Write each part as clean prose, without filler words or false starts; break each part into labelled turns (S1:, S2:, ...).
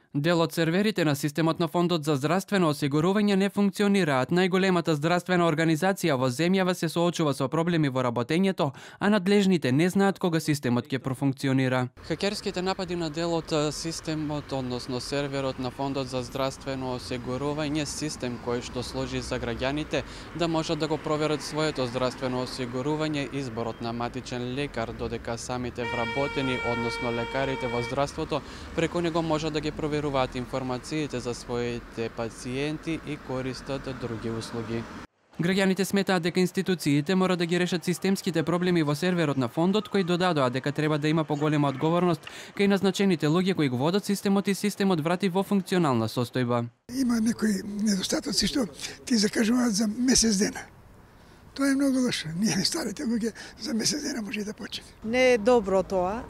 S1: Дел од серверите на системот на Фондот за здравствено осигурување не функционираат. Најголемата здравствена организација во земјава се соочува со проблеми во работењето, а надлежните не знаат кога системот ќе профункционира. Хакерските напади на дел од системот, односно серверот на Фондот за здравствено осигурување, систем кој што служи за граѓаните да можат да го проверат своето здравствено осигурување, изборот на матичен лекар, додека самите вработени, односно лекарите во здравството, преку него можат да ги проверуваат информациите за своите пациенти и користат други услуги. Граѓаните сметаат дека институциите мора да ги решат системските проблеми во серверот на фондот, кои додадоа дека треба да има поголема одговорност кај назначените луѓе кои го водат системот и системот врати во функционална состојба.
S2: Има некои недостатоци што ти закажуваат за месец дена. Тоа е многу лошо. Ние старите луѓе за месец дена може да почне.
S3: Не е добро тоа.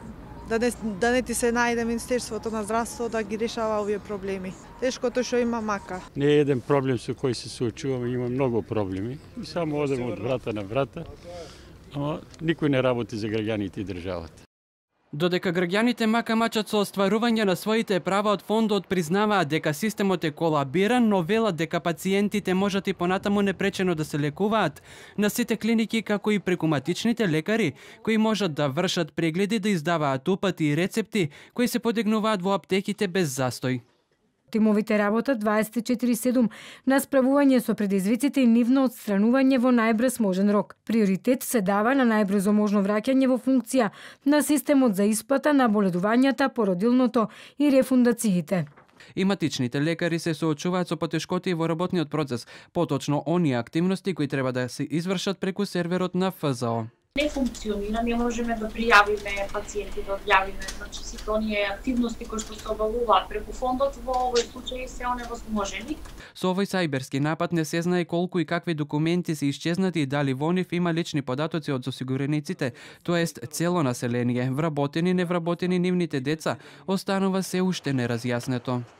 S3: Да не ти се најде Министерството на здравство да ги решава овие проблеми. Тешкото што има мака.
S4: Не е еден проблем со кој се соочуваме, има многу проблеми. И само одеме од врата на врата, ама никој не работи за граѓаните и државата.
S1: Додека граѓаните мака мачат со остварување на своите права од фондот, признаваат дека системот е колабиран, но велат дека пациентите можат и понатаму непречено да се лекуваат на сите клиники, како и преку матичните лекари, кои можат да вршат прегледи, да издаваат упати и рецепти, кои се подигнуваат во аптеките без застој.
S5: Тимовите работат 24/7 на справување со предизвиците и нивно отстранување во најбрз можен рок. Приоритет се дава на најбрзо можно враќање во функција на системот за исплата на боледувањата, породилното и рефундациите.
S1: И матичните лекари се соочуваат со потешкоти во работниот процес, поточно оние активности кои треба да се извршат преку серверот на ФЗО.
S6: Не функционира, не можеме да пријавиме пациенти, да одјавиме, значи сите оние активности кои што се обавуваат преку фондот во овој случај се оневозможени.
S1: Со овој сајберски напад не се знае колку и какви документи се исчезнати и дали во нив има лични податоци од осигурениците, тоест цело население, вработени, невработени, нивните деца, останува се уште неразјаснето.